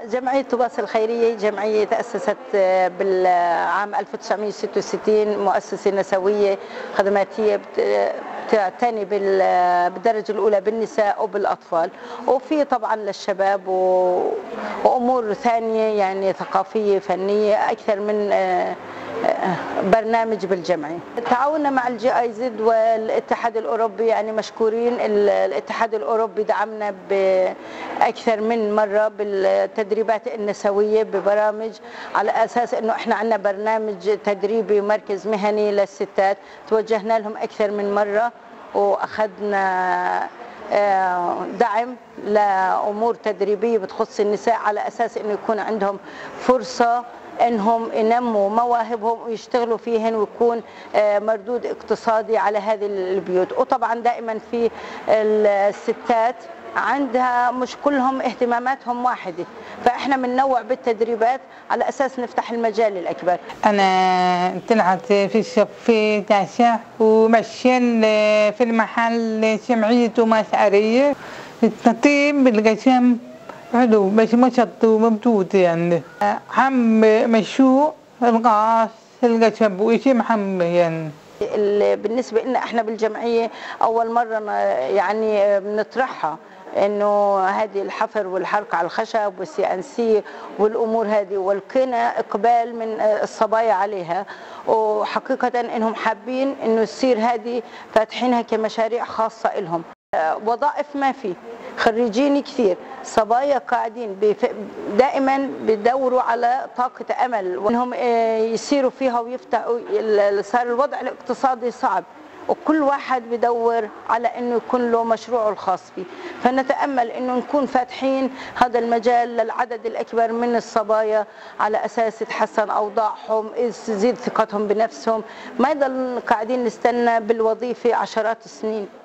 جمعية طوباس الخيرية جمعية تأسست بالعام 1966، مؤسسة نسوية خدماتية تعتني بالدرجة الأولى بالنساء وبالأطفال، وفي طبعا للشباب وأمور ثانية يعني ثقافية فنية، أكثر من برنامج بالجمعية. تعاوننا مع الGIZ والاتحاد الأوروبي، يعني مشكورين. الاتحاد الأوروبي دعمنا بأكثر من مرة بالتدريبات النسوية ببرامج، على أساس أنه إحنا عندنا برنامج تدريبي مركز مهني للستات، توجهنا لهم أكثر من مرة وأخذنا دعم لأمور تدريبية بتخص النساء، على أساس أنه يكون عندهم فرصة انهم ينموا مواهبهم ويشتغلوا فيهن، ويكون مردود اقتصادي على هذه البيوت. وطبعا دائما في الستات عندها مش كلهم اهتماماتهم واحده، فاحنا بننوع بالتدريبات على اساس نفتح المجال الاكبر. انا طلعت في الصف 9 ومشين في المحل جمعية طوباس الخيرية. التنظيم بالقسم حلو بس نشط ومبسوط، يعني حم مشروع الغاز القشب وشيء محم يعني. بالنسبة لنا احنا بالجمعية أول مرة يعني بنطرحها، انه هذه الحفر والحرق على الخشب والCNC والامور هذه، ولقينا اقبال من الصبايا عليها، وحقيقة انهم حابين انه تصير هذه فاتحينها كمشاريع خاصة لهم. وظائف ما في، خريجين كثير، صبايا قاعدين دائما بدوروا على طاقة أمل وأنهم يسيروا فيها ويفتحوا. صار الوضع الاقتصادي صعب، وكل واحد بدور على أنه يكون له مشروعه الخاص فيه، فنتأمل أنه نكون فاتحين هذا المجال للعدد الأكبر من الصبايا، على أساس تحسن أوضاعهم، تزيد ثقتهم بنفسهم، ما يضل قاعدين نستنى بالوظيفة عشرات السنين.